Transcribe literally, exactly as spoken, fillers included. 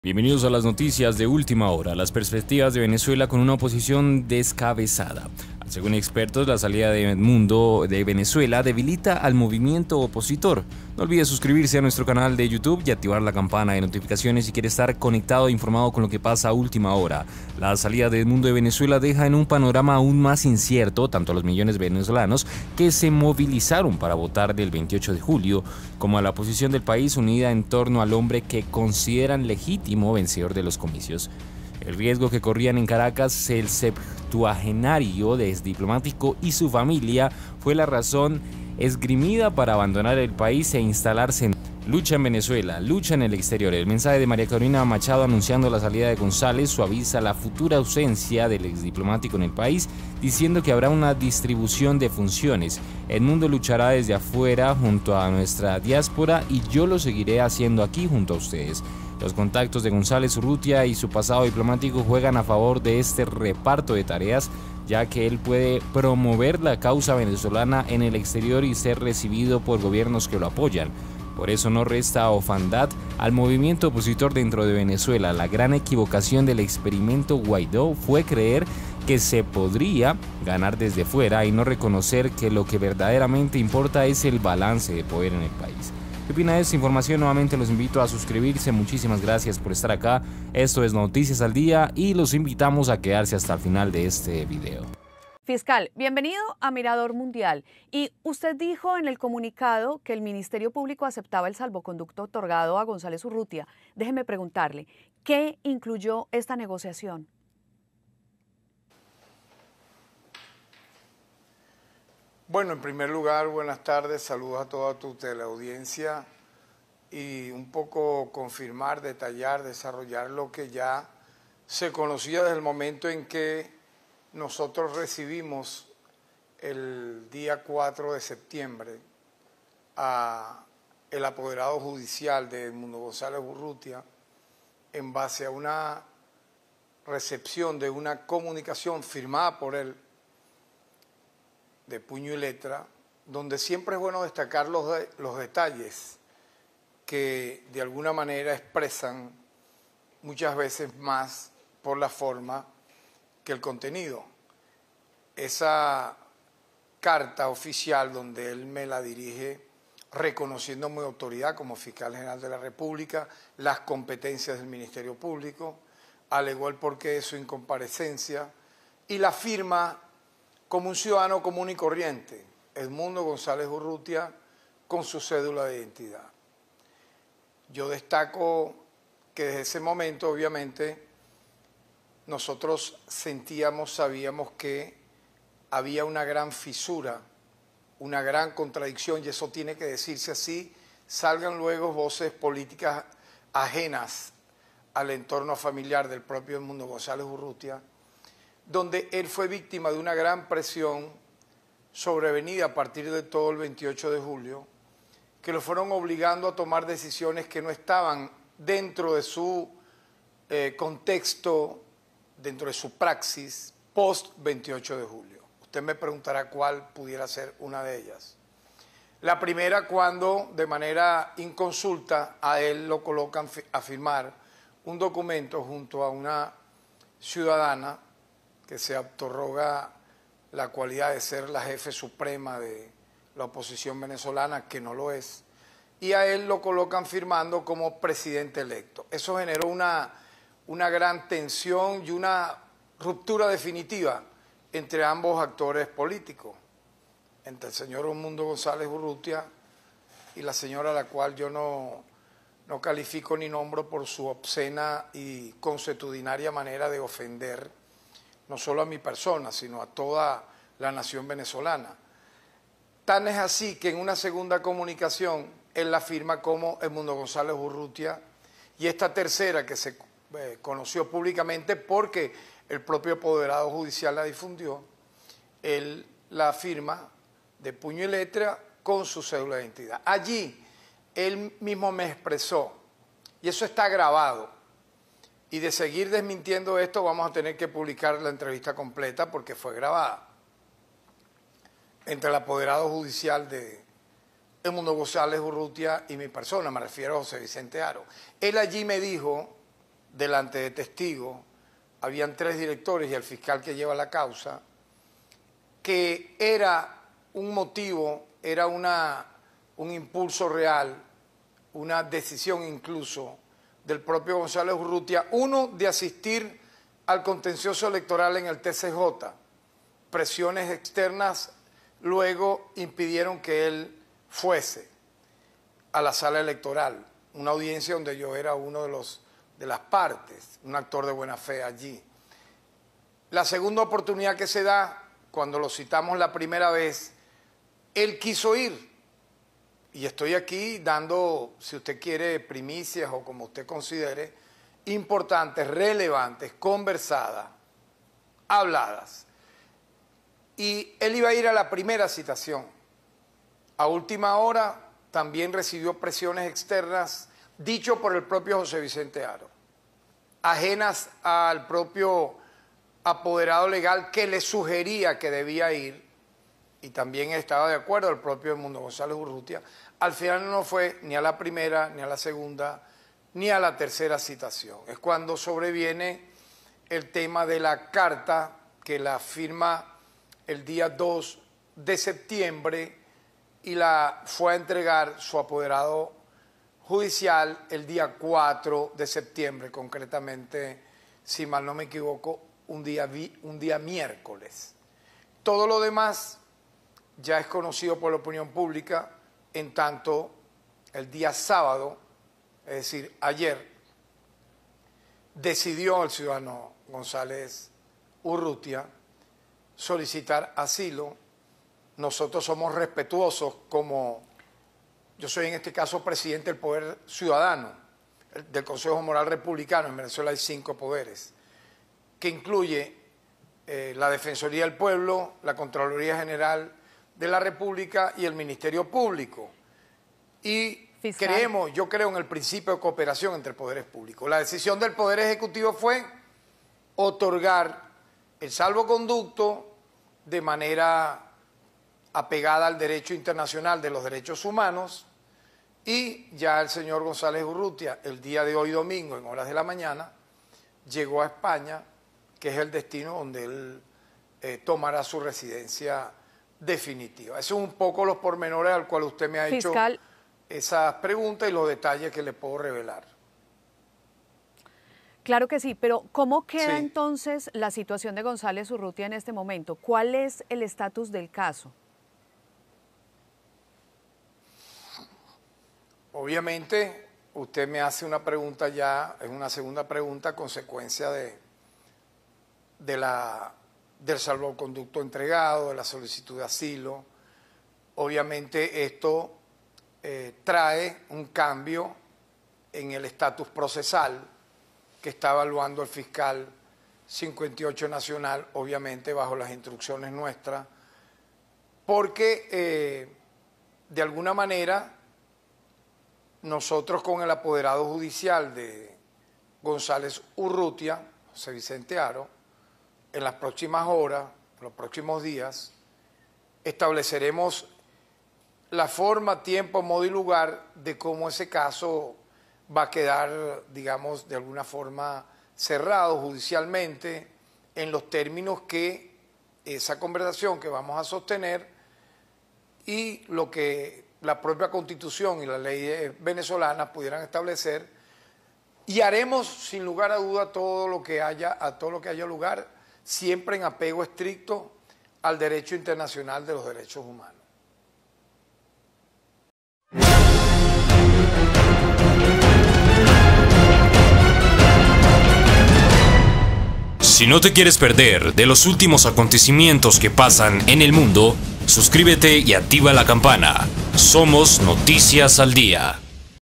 Bienvenidos a las noticias de última hora, las perspectivas de Venezuela con una oposición descabezada. Según expertos, la salida de Edmundo de Venezuela debilita al movimiento opositor. No olvides suscribirse a nuestro canal de YouTube y activar la campana de notificaciones si quiere estar conectado e informado con lo que pasa a última hora. La salida de Edmundo de Venezuela deja en un panorama aún más incierto tanto a los millones de venezolanos que se movilizaron para votar del veintiocho de julio, como a la oposición del país unida en torno al hombre que consideran legítimo vencedor de los comicios. El riesgo que corrían en Caracas el septuagenario exdiplomático y su familia fue la razón esgrimida para abandonar el país e instalarse en lucha en Venezuela, lucha en el exterior. El mensaje de María Corina Machado anunciando la salida de González suaviza la futura ausencia del exdiplomático en el país, diciendo que habrá una distribución de funciones. Edmundo luchará desde afuera junto a nuestra diáspora y yo lo seguiré haciendo aquí junto a ustedes. Los contactos de González Urrutia y su pasado diplomático juegan a favor de este reparto de tareas, ya que él puede promover la causa venezolana en el exterior y ser recibido por gobiernos que lo apoyan. Por eso no resta orfandad al movimiento opositor dentro de Venezuela. La gran equivocación del experimento Guaidó fue creer que se podría ganar desde fuera y no reconocer que lo que verdaderamente importa es el balance de poder en el país. ¿Qué opina de esta información? Nuevamente los invito a suscribirse. Muchísimas gracias por estar acá. Esto es Noticias al Día y los invitamos a quedarse hasta el final de este video. Fiscal, bienvenido a Mirador Mundial. Y usted dijo en el comunicado que el Ministerio Público aceptaba el salvoconducto otorgado a González Urrutia. Déjeme preguntarle, ¿qué incluyó esta negociación? Bueno, en primer lugar, buenas tardes, saludos a toda tu teleaudiencia y un poco confirmar, detallar, desarrollar lo que ya se conocía desde el momento en que nosotros recibimos el día cuatro de septiembre a el apoderado judicial de Edmundo González Urrutia en base a una recepción de una comunicación firmada por él de puño y letra, donde siempre es bueno destacar los, de, los detalles que de alguna manera expresan muchas veces más por la forma que el contenido. Esa carta oficial donde él me la dirige reconociendo mi autoridad como fiscal general de la República, las competencias del Ministerio Público, alegó el porqué de su incomparecencia y la firma como un ciudadano común y corriente, Edmundo González Urrutia, con su cédula de identidad. Yo destaco que desde ese momento, obviamente, nosotros sentíamos, sabíamos que había una gran fisura, una gran contradicción, y eso tiene que decirse así, salgan luego voces políticas ajenas al entorno familiar del propio Edmundo González Urrutia, donde él fue víctima de una gran presión sobrevenida a partir de todo el veintiocho de julio, que lo fueron obligando a tomar decisiones que no estaban dentro de su eh, contexto, dentro de su praxis post veintiocho de julio. Usted me preguntará cuál pudiera ser una de ellas. La primera, cuando de manera inconsulta a él lo colocan a firmar un documento junto a una ciudadana que se otorga la cualidad de ser la jefe suprema de la oposición venezolana, que no lo es, y a él lo colocan firmando como presidente electo. Eso generó una, una gran tensión y una ruptura definitiva entre ambos actores políticos, entre el señor Edmundo González Urrutia y la señora a la cual yo no, no califico ni nombro por su obscena y consuetudinaria manera de ofender no solo a mi persona, sino a toda la nación venezolana. Tan es así que en una segunda comunicación él la firma como Edmundo González Urrutia, y esta tercera que se eh, conoció públicamente porque el propio apoderado judicial la difundió, él la firma de puño y letra con su cédula de identidad. Allí él mismo me expresó, y eso está grabado, y de seguir desmintiendo esto vamos a tener que publicar la entrevista completa porque fue grabada entre el apoderado judicial de Edmundo González Urrutia y mi persona, me refiero a José Vicente Haro. Él allí me dijo delante de testigos, habían tres directores y el fiscal que lleva la causa, que era un motivo, era una, un impulso real, una decisión incluso del propio González Urrutia, uno, de asistir al contencioso electoral en el T C J. Presiones externas luego impidieron que él fuese a la sala electoral, una audiencia donde yo era uno de los de las partes, un actor de buena fe allí. La segunda oportunidad que se da, cuando lo citamos la primera vez, él quiso ir. Y estoy aquí dando, si usted quiere, primicias o como usted considere, importantes, relevantes, conversadas, habladas. Y él iba a ir a la primera citación. A última hora también recibió presiones externas, dicho por el propio José Vicente Haro, ajenas al propio apoderado legal que le sugería que debía ir, y también estaba de acuerdo el propio Edmundo González Urrutia. Al final no fue ni a la primera, ni a la segunda, ni a la tercera citación. Es cuando sobreviene el tema de la carta que la firma el día dos de septiembre y la fue a entregar su apoderado judicial el día cuatro de septiembre, concretamente, si mal no me equivoco, un día, un día miércoles. Todo lo demás ya es conocido por la opinión pública, en tanto el día sábado, es decir, ayer, decidió el ciudadano González Urrutia solicitar asilo. Nosotros somos respetuosos como, yo soy en este caso presidente del Poder Ciudadano, del Consejo Moral Republicano. En Venezuela hay cinco poderes, que incluye eh, la Defensoría del Pueblo, la Contraloría General de la República y el Ministerio Público. Y Fiscal. creemos, yo creo en el principio de cooperación entre poderes públicos. La decisión del Poder Ejecutivo fue otorgar el salvoconducto de manera apegada al derecho internacional de los derechos humanos, y ya el señor González Urrutia, el día de hoy domingo, en horas de la mañana, llegó a España, que es el destino donde él eh, tomará su residencia definitiva. Esos son un poco los pormenores al cual usted me ha Fiscal. hecho esas preguntas y los detalles que le puedo revelar. Claro que sí, pero ¿cómo queda sí. entonces la situación de González Urrutia en este momento? ¿Cuál es el estatus del caso? Obviamente, usted me hace una pregunta ya, es una segunda pregunta a consecuencia de, de la, del salvoconducto entregado, de la solicitud de asilo. Obviamente esto eh, trae un cambio en el estatus procesal que está evaluando el fiscal cincuenta y ocho Nacional, obviamente bajo las instrucciones nuestras, porque eh, de alguna manera nosotros con el apoderado judicial de González Urrutia, José Vicente Haro, en las próximas horas, en los próximos días, estableceremos la forma, tiempo, modo y lugar de cómo ese caso va a quedar, digamos, de alguna forma cerrado judicialmente en los términos que esa conversación que vamos a sostener y lo que la propia Constitución y las leyes venezolanas pudieran establecer, y haremos sin lugar a duda todo lo que haya, a todo lo que haya lugar, siempre en apego estricto al derecho internacional de los derechos humanos. Si no te quieres perder de los últimos acontecimientos que pasan en el mundo, suscríbete y activa la campana. Somos Noticias al Día.